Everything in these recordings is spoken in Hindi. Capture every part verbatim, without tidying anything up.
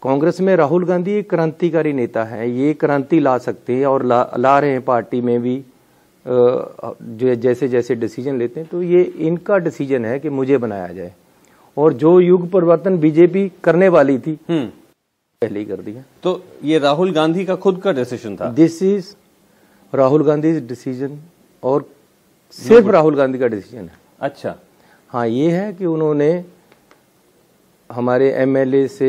कांग्रेस में राहुल गांधी एक क्रांतिकारी नेता है, ये क्रांति ला सकते हैं और ला, ला रहे हैं पार्टी में भी। जो जैसे जैसे डिसीजन लेते हैं तो ये इनका डिसीजन है कि मुझे बनाया जाए, और जो युग परिवर्तन बीजेपी करने वाली थी पहले ही कर दिया। तो ये राहुल गांधी का खुद का डिसीजन था? This is Rahul Gandhi decision, और सिर्फ राहुल गांधी का डिसीजन है। अच्छा। हाँ, ये है कि उन्होंने हमारे एमएलए से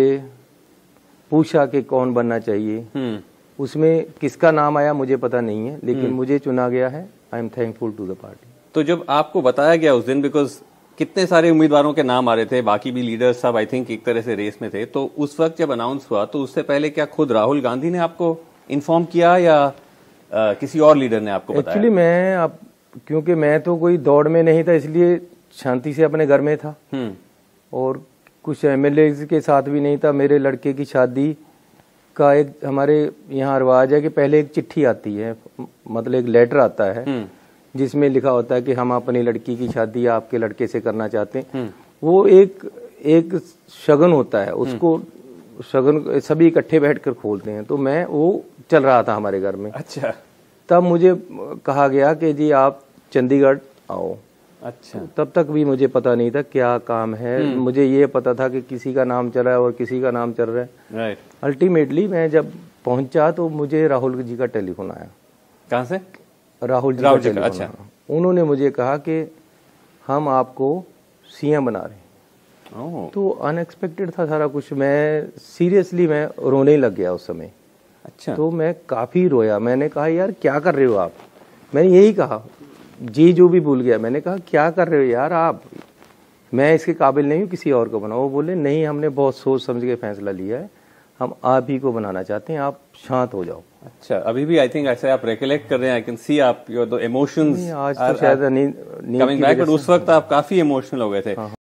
पूछा कि कौन बनना चाहिए, उसमें किसका नाम आया मुझे पता नहीं है, लेकिन मुझे चुना गया है। I am thankful to the party. तो जब आपको बताया गया उस दिन, बिकॉज कितने सारे उम्मीदवारों के नाम आ रहे थे, बाकी भी लीडर्स सब आई थिंक एक तरह से रेस में थे, तो उस वक्त जब अनाउंस हुआ तो उससे पहले क्या खुद राहुल गांधी ने आपको इन्फॉर्म किया या आ, किसी और लीडर ने आपको बताया? एक्चुअली मैं अब, क्योंकि मैं तो कोई दौड़ में नहीं था, इसलिए शांति से अपने घर में था, और कुछ एमएलए के साथ भी नहीं था। मेरे लड़के की शादी का एक हमारे यहाँ रिवाज है कि पहले एक चिट्ठी आती है, मतलब एक लेटर आता है जिसमें लिखा होता है कि हम अपनी लड़की की शादी आपके लड़के से करना चाहते हैं। वो एक एक शगन होता है, उसको शगन सभी इकट्ठे बैठकर खोलते हैं। तो मैं वो चल रहा था हमारे घर में। अच्छा। तब मुझे कहा गया कि जी आप चंडीगढ़ आओ। अच्छा। तब तक भी मुझे पता नहीं था क्या काम है, मुझे ये पता था कि किसी का नाम चल रहा है और किसी का नाम चल रहा है। राइट। अल्टीमेटली मैं जब पहुंचा तो मुझे राहुल जी का टेलीफोन आया। कहाँ से? राहुल जी राहुल का जी टेलीफोन। अच्छा। आया। उन्होंने मुझे कहा कि हम आपको सीएम बना रहे हैं। ओह। तो अनएक्सपेक्टेड था सारा कुछ। मैं सीरियसली मैं रोने लग गया उस समय। अच्छा। तो मैं काफी रोया। मैंने कहा यार क्या कर रहे हो आप, मैंने यही कहा, जी जो भी भूल गया। मैंने कहा क्या कर रहे हो यार आप, मैं इसके काबिल नहीं हूँ, किसी और को बनाओ। वो बोले नहीं, हमने बहुत सोच समझ के फैसला लिया है, हम आप ही को बनाना चाहते हैं, आप शांत हो जाओ। अच्छा। अभी भी आई थिंक ऐसे आप रिकलेक्ट कर रहे हैं, आई कैन सी आप योर द इमोशंस आज तो शायद नींद कमिंग बैक, बट उस वक्त आप काफी इमोशनल हो गए थे।